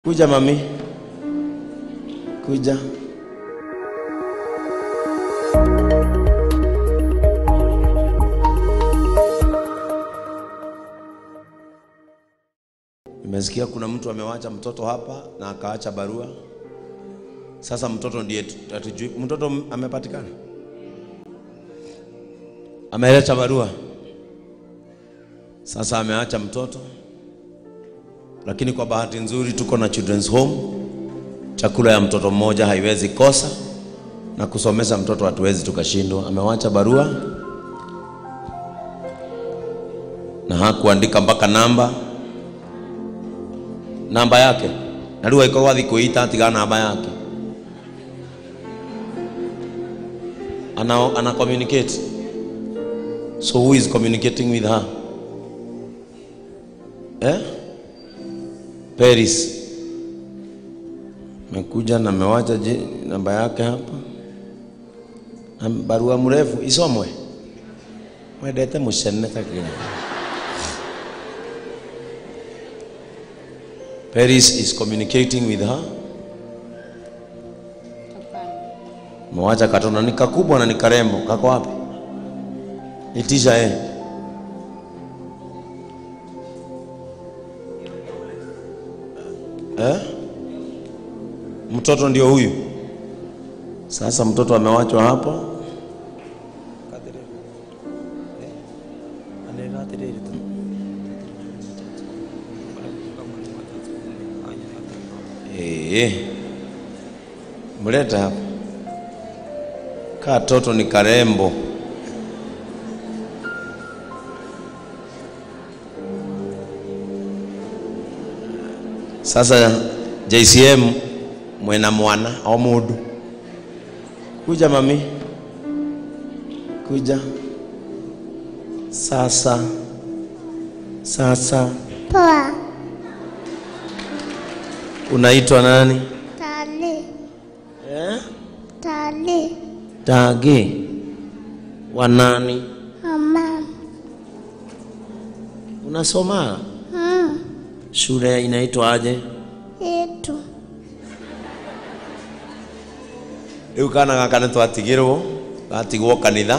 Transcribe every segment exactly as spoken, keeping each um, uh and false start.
Kuja mami. Kuja. Nimesikia kuna mtu amewacha mtoto hapa na akaacha barua. Sasa mtoto ndiye atujui. Mtoto amepatikana? Ameacha barua. Sasa ameacha mtoto. Lakini kwa bahati nzuri tuko na children's home. Chakula ya mtoto mmoja haiwezi kosa, na kusomesha mtoto hatuwezi tukashindwa. Amewacha barua na hakuandika mpaka namba namba yake. Nalua iko wathi kuita atiga namba yake. Ana ana communicate. So who is communicating with her? Eh? Paris. Mekuja na mewacha namba yake hapa. Barua mrefu isomwe. Mwedete mushene takini. Paris is communicating with her. Mewacha katona ni kakubwa na ni karembo. Kako wapi? Itisha eh. Eh? Mtoto ndio huyu. Sasa mtoto amewachwa hapo. Eh. Mleta hapa. Katoto ni karembo. Sasa J C M mwana mwana au mudu. Kuja mami. Kuja. Sasa. Sasa. Poa. Unaitwa nani? Tali. Eh? Tali. Tage. Wanani? Mama. Unasoma? Hmm. Shule inaitwa aje? Etu. Riu kana gaka nĩ twatigirwo, gatigwo kanitha.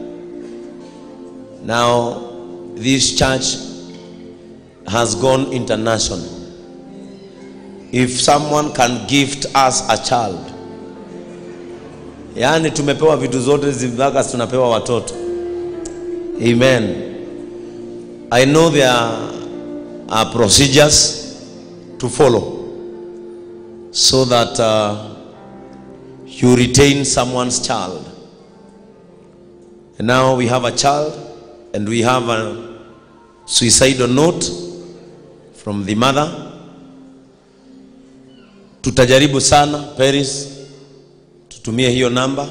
Now this church has gone international. If someone can gift us a child, yani tumepewa vitu zote zibaka tunapewa watoto. Amen. I know there are procedures to follow so that uh, you retain someone's child. And now we have a child and we have a suicidal note from the mother. Tutajaribu sana Paris tutumie hiyo namba.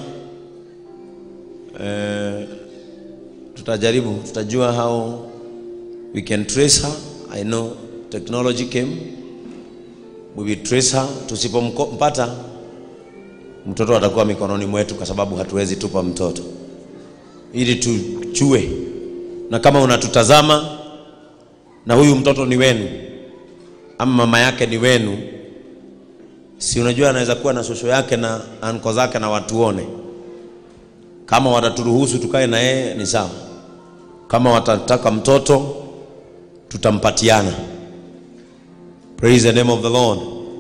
Uh, tutajaribu, tutajua how we can trace her. I know technology came. We will trace her. Tusipompata mtoto atakuwa mikononi mwetu kwa sababu hatuwezi tupa mtoto. Ili tujue. Na kama unatutazama na huyu mtoto ni wenu ama mama yake ni wenu, si unajua anaweza kuwa na shosho yake na anko zake na watuone. Kama wataturuhusu tukae na yeye ni sawa. Kama watataka mtoto tutampatiana. Praise the name of the Lord.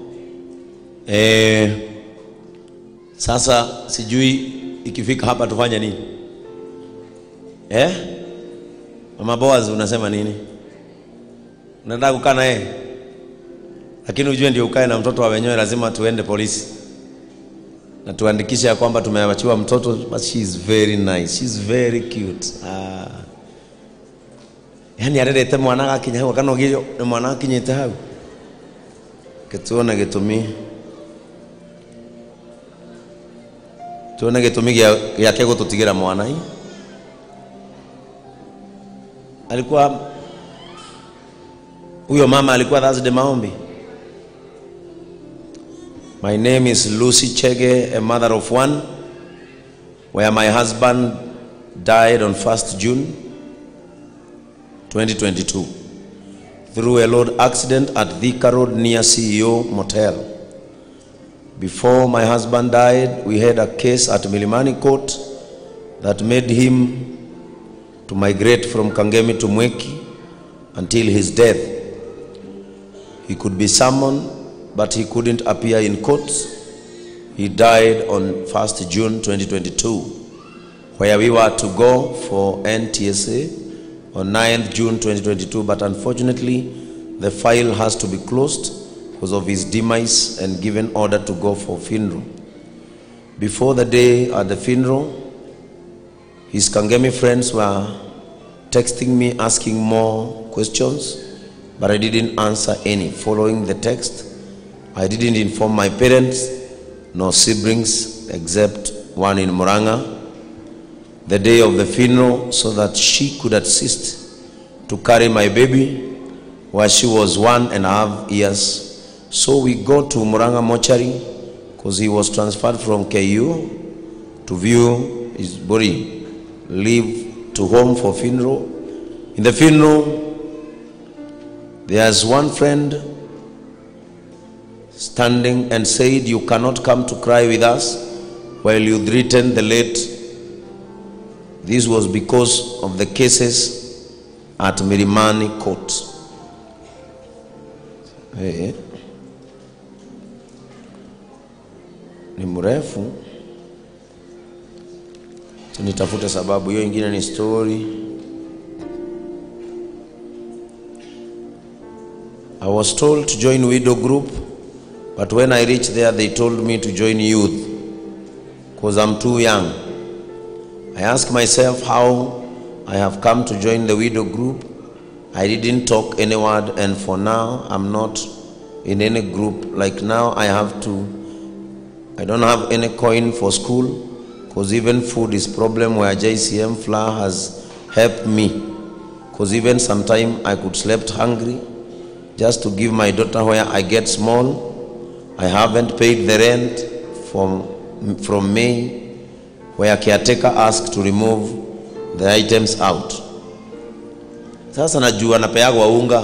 Eh, sasa sijui ikifika hapa tufanye nini? Eh? Mama Boaz unasema nini? Unataka kukaa na yeye? Lakini ujue ndio ukae na mtoto wa wenyewe lazima tuende polisi. Na tuandikishe ya kwamba tumeachiwa mtoto, but she is very nice. She is very cute. Ah. Yani arerete mwana gakinya hau kana ogire ni mwana akinyete hau. Ketuona gitumi. Tuona gitumi gya kego tutigira mwana hii. Alikuwa huyo mama alikuwa Thursday maombi. My name is Lucy Chege, a mother of one, where my husband died on first June twenty twenty-two. through a road accident at Thika Road near C E O Motel. Before my husband died, we had a case at Milimani Court that made him to migrate from Kangemi to Mweki until his death. He could be summoned, but he couldn't appear in court. He died on first of June twenty twenty-two, where we were to go for N T S A on ninth of June twenty twenty-two, but unfortunately the file has to be closed because of his demise and given order to go for funeral. Before the day at the funeral, his Kangemi friends were texting me asking more questions, but I didn't answer any. Following the text, I didn't inform my parents nor siblings except one in Muranga the day of the funeral so that she could assist to carry my baby while she was one and a half years. So we go to Muranga mortuary because he was transferred from K U to view his body, leave to home for funeral. In the funeral, there's one friend standing and said, "You cannot come to cry with us while you threaten the late." This was because of the cases at Milimani Court. Hey. Ni mrefu. Tunitafute sababu hiyo ingine ni story. I was told to join widow group, but when I reached there they told me to join youth because I'm too young. I asked myself how I have come to join the widow group. I didn't talk any word, and for now I'm not in any group. Like now I have to, I don't have any coin for school because even food is problem, where J C M flour has helped me, because even sometime I could slept hungry just to give my daughter where I get small. I haven't paid the rent from, from May, where caretaker asked to remove the items out. Sasa najua napeagwa unga.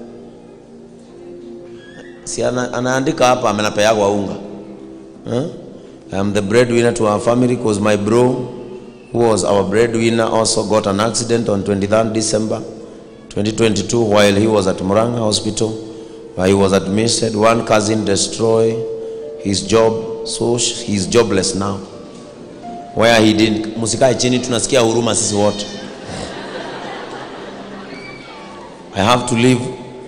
Si anaandika hapa amenapeagwa unga. Huh? I'm the breadwinner to our family because my bro, who was our breadwinner, also got an accident on twenty-third of December twenty twenty-two while he was at Muranga Hospital, where he was admitted. One cousin destroyed his job, so he's jobless now. Where he didn't, musika chini tunasikia huruma sisi wote. I have to leave.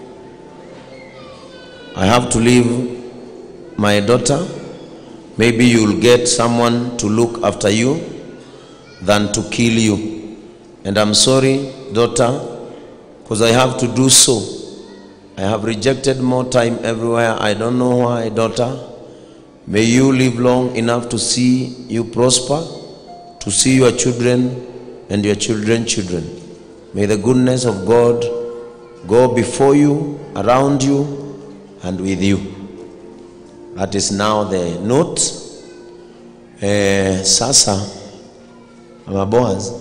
I have to leave my daughter. Maybe you'll get someone to look after you than to kill you. And I'm sorry, daughter, because I have to do so. I have rejected more time everywhere. I don't know why, daughter. May you live long enough to see you prosper, to see your children and your children's children. May the goodness of God go before you, around you, and with you. That is now the note. Eh, sasa, Mama Boaz.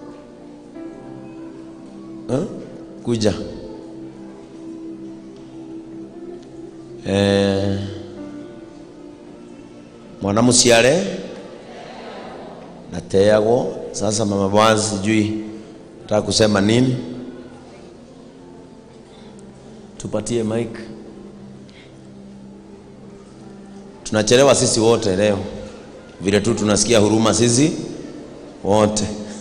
Huh? Kuja. Eh, mwana musiale nateago. Sasa Mama Boaz sijui nataka kusema nini. Tupatie mic. Tunachelewa sisi wote leo. Vile tu tunasikia huruma sisi wote.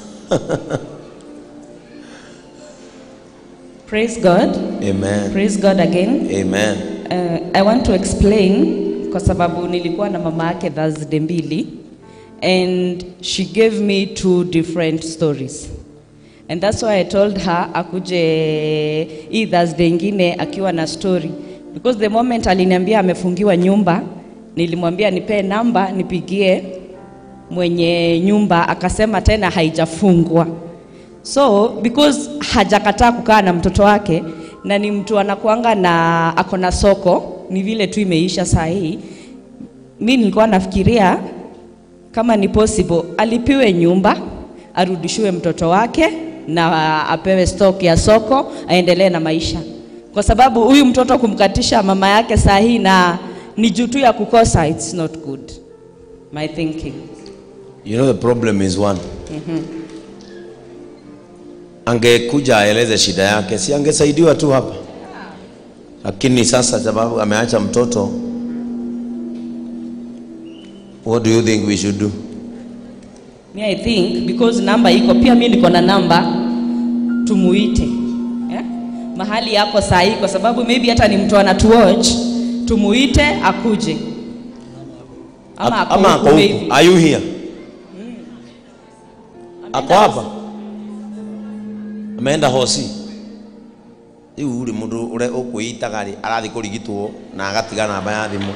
Praise God. Amen. Praise God again. Amen. Uh, I want to explain kwa sababu nilikuwa na mama yake Thursday mbili, and she gave me two different stories. And that's why I told her akuje hii Thursday ingine akiwa na story, because the moment aliniambia amefungiwa nyumba, nilimwambia nipe namba nipigie mwenye nyumba, akasema tena haijafungwa. So because hajakataa kukaa na mtoto wake, na ni mtu anakuanga na akona soko, ni vile tu imeisha saa hii, mimi nilikuwa nafikiria kama ni possible alipiwe nyumba, arudishiwe mtoto wake na apewe stock ya soko, aendelee na maisha. Kwa sababu huyu mtoto kumkatisha mama yake sahi na ni juu tu ya kukosa, it's not good. My thinking. You know the problem is one. Mhm. Angekuja aeleze shida yake, si angesaidiwa tu hapa. Lakini sasa sababu ameacha mtoto, what do you think we should do? Me I think because number iko pia mimi niko na number, tumuite. Yeah? Mahali yako sahi kwa sababu maybe hata ni mtu ana to watch, tumuite akuje. Ama ako ama ako huku. Are you here? Mm. Ako hapa. Ameenda hosi. Iu uri mundu ure ukuita gari arathi kurigitwo na agatiga namba ya thimu.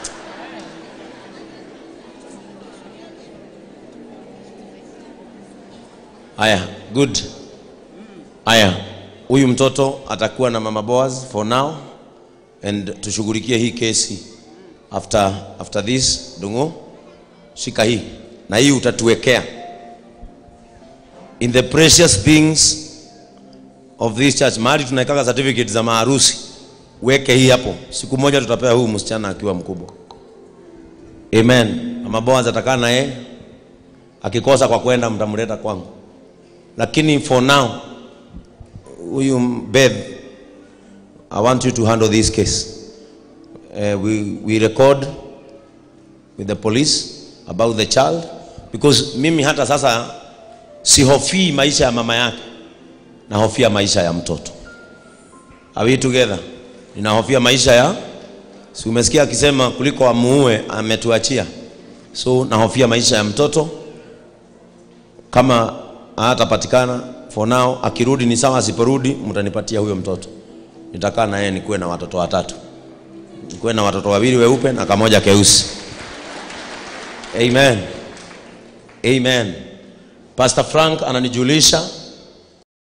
Aya, good. Aya, huyu mtoto atakuwa na mama Boaz for now and tushughulikie hii kesi after after this. Dungo shika hii na hii utatuwekea in the precious things of this church. Mahali tunaikaga certificate za maharusi, weke hii hapo. Siku moja tutapea huyu msichana akiwa mkubwa. Amen. Mama Boaz atakaa na yeye, akikosa kwa kwenda mtamleta kwangu. Lakini for now, huyu Beth, I want you to handle this case. Uh, we, we record with the police about the child, because mimi hata sasa sihofii maisha ya mama yake, nahofia maisha ya mtoto. Are we together? Ninahofia maisha ya, si umesikia akisema kuliko amuue ametuachia. So nahofia maisha ya mtoto. Kama hatapatikana for now, akirudi ni sawa, asiporudi mtanipatia huyo mtoto. Nitakaa na yeye nikuwe na watoto watatu. Nikuwe na watoto wawili weupe na kamoja keusi. Amen. Amen. Pastor Frank ananijulisha